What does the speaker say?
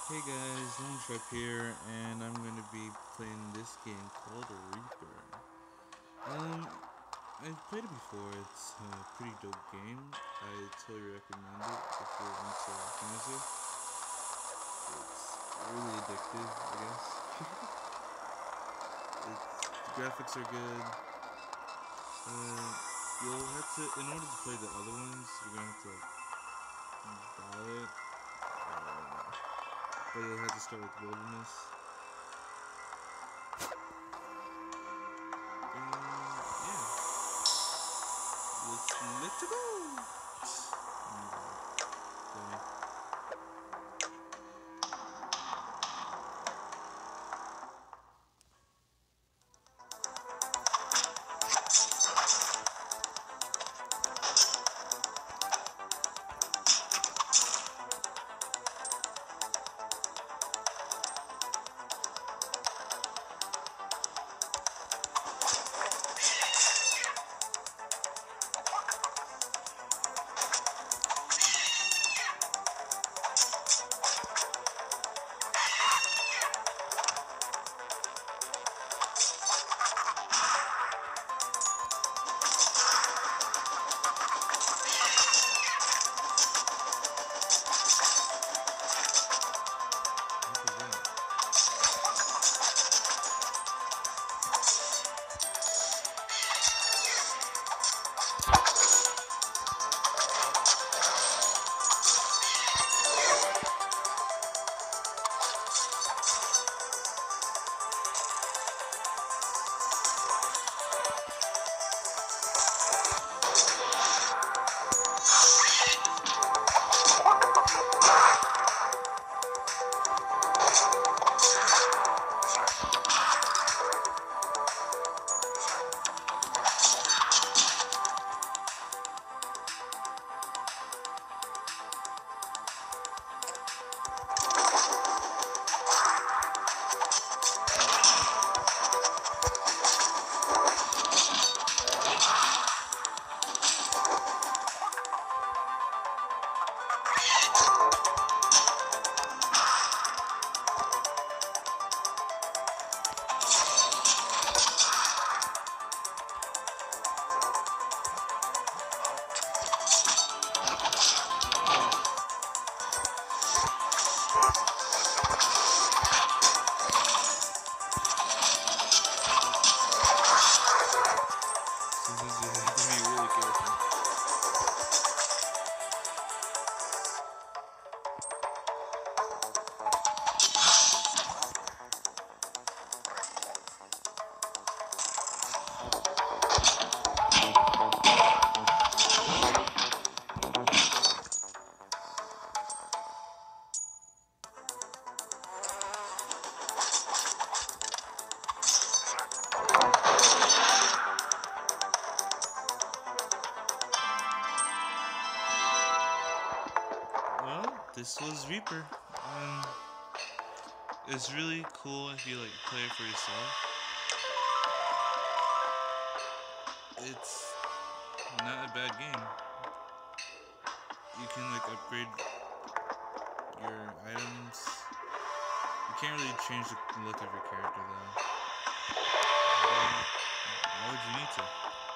Hey guys, I'm Trip here, and I'm gonna be playing this game called Reaper. Um, I've played it before. It's a pretty dope game. I totally recommend it if you're into music. It's really addictive, I guess. The graphics are good. Uh, you'll have to, in order to play the other ones, you're gonna have to buy it. But you'll have to start with Wilderness. Yeah. Let's go. Okay. Sometimes you have to be really careful. Well, this was Reaper. It's really cool if you like play it for yourself. It's not a bad game. You can like upgrade your items. You can't really change the look of your character though. Why would you need to?